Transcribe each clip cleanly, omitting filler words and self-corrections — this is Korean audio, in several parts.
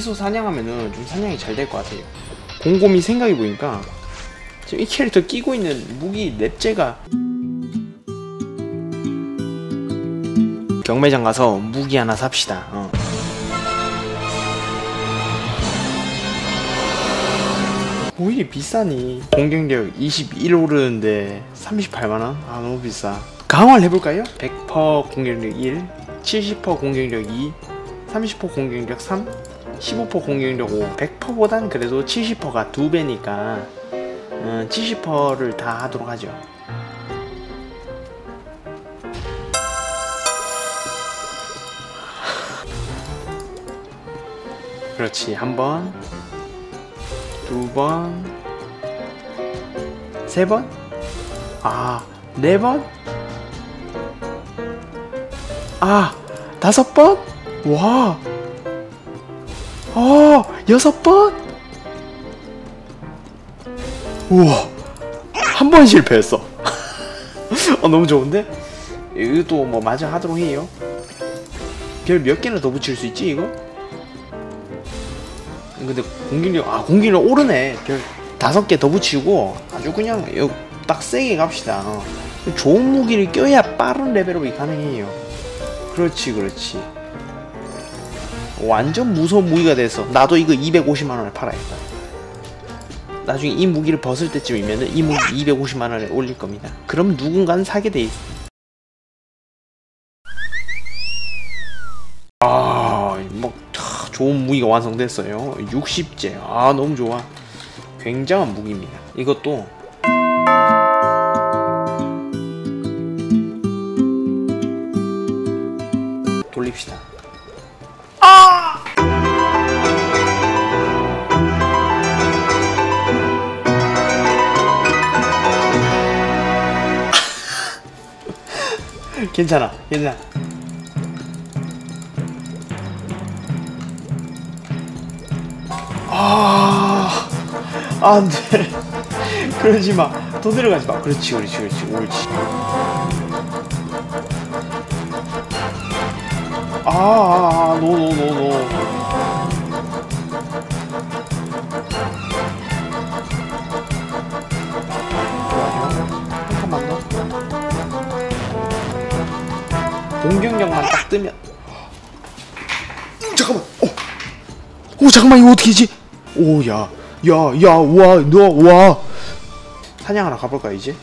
여기서 사냥하면은 좀 사냥이 잘 될 것 같아요. 곰곰이 생각해보니까 지금 이 캐릭터 끼고 있는 무기 랩제가 경매장 가서 무기 하나 삽시다. 뭐 이리 비싸니? 공격력 21 오르는데 38만원? 아 너무 비싸. 강화를 해볼까요? 100% 공격력 1, 70% 공격력 2, 30% 공격력 3, 15% 공격력 5. 100%보단 그래도 70%가 2배니까 70%를 다 하도록 하죠. 그렇지. 한 번, 두 번, 세 번, 네 번, 다섯 번, 와, 여섯 번, 우와, 한 번 실패했어. 너무 좋은데? 이것도 뭐 마저 하도록 해요. 별 몇 개나 더 붙일 수 있지 이거? 근데 공격력 오르네. 별 5개 더 붙이고 아주 그냥 딱 세게 갑시다. 좋은 무기를 껴야 빠른 레벨업이 가능해요. 그렇지. 완전 무서운 무기가 돼서 나도 이거 250만원에 팔아야겠다. 나중에 이 무기를 벗을 때쯤이면 이 무기 250만원에 올릴 겁니다. 그럼 누군가는 사게 돼 있어. 좋은 무기가 완성됐어요. 60제. 너무 좋아. 굉장한 무기입니다. 이것도 돌립시다. 괜찮아. 안돼. 그러지마. 더 내려가지마. 그렇지. 옳지. 노. 한 칸만 더. 공격력만 딱 뜨면. 잠깐만. 잠깐만, 이거 어떻게 하지? 와. 사냥하러 가볼까 이제?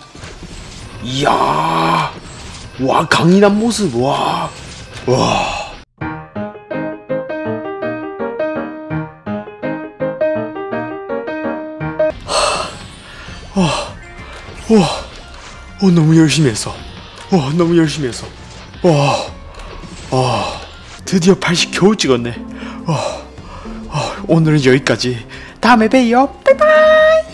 이야, 와, 강인한 모습. 와. 너무 열심히 했어. 드디어 80 겨우 찍었네. 오늘은 여기까지. 다음에 봬요. 바이바이.